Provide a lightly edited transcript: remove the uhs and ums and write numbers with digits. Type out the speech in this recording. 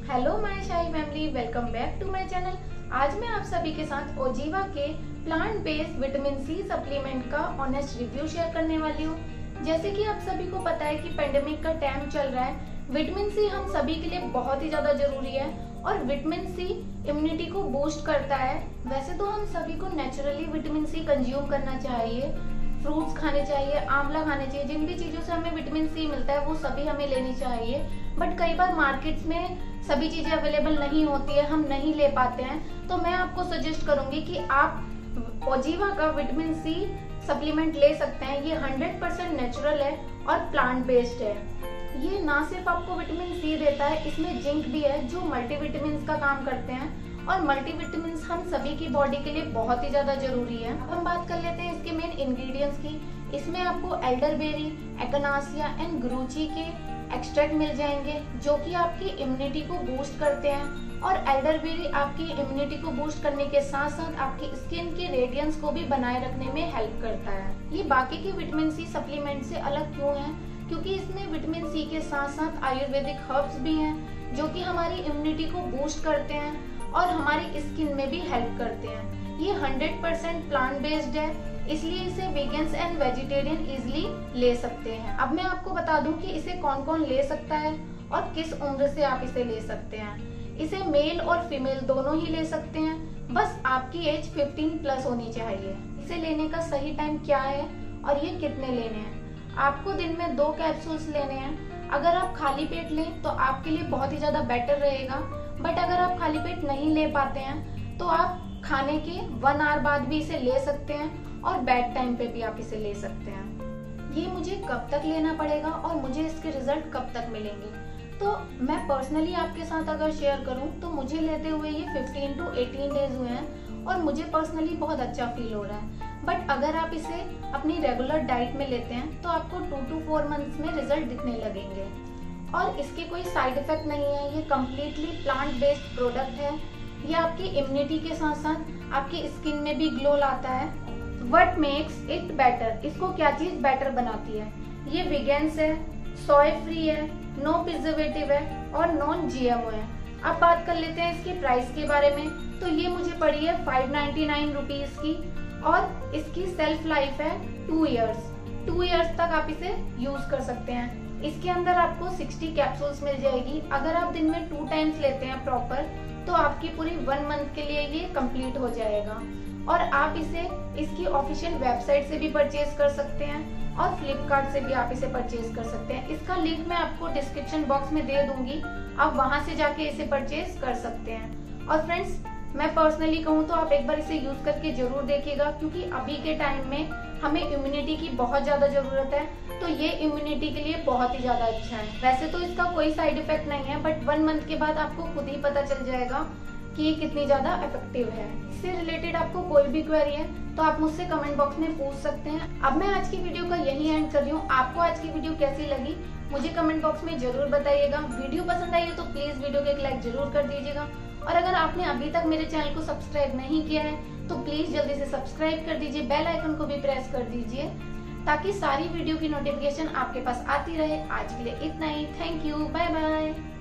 Hello my शाही family, welcome back to my channel. आज मैं आप सभी के साथ ओजीवा के plant based vitamin C supplement का ऑनेस्ट रिव्यू शेयर करने वाली हूँ। जैसे कि आप सभी को पता है कि पेंडेमिक का टाइम चल रहा है, विटामिन सी हम सभी के लिए बहुत ही ज्यादा जरूरी है और विटामिन सी इम्यूनिटी को बूस्ट करता है। वैसे तो हम सभी को नेचुरली विटामिन सी कंज्यूम करना चाहिए, फ्रूट्स खाने चाहिए, आंवला खाने चाहिए, जिन भी चीजों से हमें विटामिन सी मिलता है वो सभी हमें लेनी चाहिए। बट कई बार मार्केट्स में सभी चीजें अवेलेबल नहीं होती है, हम नहीं ले पाते हैं, तो मैं आपको सजेस्ट करूंगी कि आप ओजीवा का विटामिन सी सप्लीमेंट ले सकते हैं। ये 100% नेचुरल है और प्लांट बेस्ड है। ये ना सिर्फ आपको विटामिन सी देता है, इसमें जिंक भी है जो मल्टीविटामिन्स का काम करते हैं और मल्टीविटामिन्स हम सभी की बॉडी के लिए बहुत ही ज्यादा जरूरी है। अब हम बात कर लेते हैं इसके मेन इंग्रेडिएंट्स की। इसमें आपको एल्डरबेरी, एकोनासिया एंड गुरुची के एक्सट्रैक्ट मिल जाएंगे जो कि आपकी इम्यूनिटी को बूस्ट करते हैं। और एल्डरबेरी आपकी इम्यूनिटी को बूस्ट करने के साथ साथ आपकी स्किन के रेडियंस को भी बनाए रखने में हेल्प करता है। ये बाकी के विटामिन सी सप्लीमेंट से अलग क्यों है? क्योंकि इसमें विटामिन सी के साथ साथ आयुर्वेदिक हर्ब्स भी हैं जो कि हमारी इम्यूनिटी को बूस्ट करते हैं और हमारी स्किन में भी हेल्प करते हैं। ये 100% प्लांट बेस्ड है, इसलिए इसे वीगन्स एंड वेजिटेरियन इजीली ले सकते हैं। अब मैं आपको बता दूं कि इसे कौन कौन ले सकता है और किस उम्र से आप इसे ले सकते हैं। इसे मेल और फीमेल दोनों ही ले सकते हैं, बस आपकी एज 15+ होनी चाहिए। इसे लेने का सही टाइम क्या है और ये कितने लेने हैं? आपको दिन में 2 कैप्सूल्स लेने हैं। अगर आप खाली पेट लें तो आपके लिए बहुत ही ज्यादा बेटर रहेगा, बट अगर आप खाली पेट नहीं ले पाते हैं तो आप खाने के 1 आवर बाद भी इसे ले सकते हैं और बेड टाइम पे भी आप इसे ले सकते हैं। ये मुझे कब तक लेना पड़ेगा और मुझे इसके रिजल्ट कब तक मिलेंगे? तो मैं पर्सनली आपके साथ अगर शेयर करूं तो मुझे लेते हुए ये 15 to 18 डेज हुए हैं और मुझे पर्सनली बहुत अच्छा फील हो रहा है। बट अगर आप इसे अपनी रेगुलर डाइट में लेते हैं तो आपको 2 to 4 मंथ्स में रिजल्ट दिखने लगेंगे। और इसके कोई साइड इफेक्ट नहीं है, ये कम्प्लीटली प्लांट बेस्ड प्रोडक्ट है। ये आपकी इम्यूनिटी के साथ साथ आपकी स्किन में भी ग्लो लाता है। What makes it better? इसको क्या चीज बेटर बनाती है? ये वीगन्स है, सोय फ्री है, नो प्रिजर्वेटिव है और नॉन GMO है। अब बात कर लेते हैं इसकी प्राइस के बारे में। तो ये मुझे पड़ी है 599 रुपीज की और इसकी सेल्फ लाइफ है 2 इयर्स। 2 इयर्स तक आप इसे यूज कर सकते हैं। इसके अंदर आपको 60 कैप्सूल्स मिल जाएगी। अगर आप दिन में 2 टाइम्स लेते हैं प्रॉपर तो आपकी पूरी 1 मंथ के लिए ये कंप्लीट हो जाएगा। और आप इसे इसकी ऑफिशियल वेबसाइट से भी परचेज कर सकते हैं और फ्लिपकार्ट से भी आप इसे परचेज कर सकते हैं। इसका लिंक मैं आपको डिस्क्रिप्शन बॉक्स में दे दूंगी, आप वहां से जाके इसे परचेज कर सकते हैं। और फ्रेंड्स, मैं पर्सनली कहूँ तो आप एक बार इसे यूज करके जरूर देखिएगा, क्योंकि अभी के टाइम में हमें इम्यूनिटी की बहुत ज्यादा जरूरत है, तो ये इम्यूनिटी के लिए बहुत ही ज्यादा अच्छा है। वैसे तो इसका कोई साइड इफेक्ट नहीं है, बट 1 मंथ के बाद आपको खुद ही पता चल जाएगा कि ये कितनी ज्यादा इफेक्टिव है। इससे रिलेटेड आपको कोई भी क्वेरी है तो आप मुझसे कमेंट बॉक्स में पूछ सकते हैं। अब मैं आज की वीडियो का यही एंड कर रही हूँ। आपको आज की वीडियो कैसी लगी मुझे कमेंट बॉक्स में जरूर बताइएगा। वीडियो पसंद आई हो तो प्लीज वीडियो को एक लाइक जरूर कर दीजिएगा। और अगर आपने अभी तक मेरे चैनल को सब्सक्राइब नहीं किया है तो प्लीज जल्दी से सब्सक्राइब कर दीजिए, बेल आइकन को भी प्रेस कर दीजिए ताकि सारी वीडियो की नोटिफिकेशन आपके पास आती रहे। आज के लिए इतना ही। Thank you, bye bye.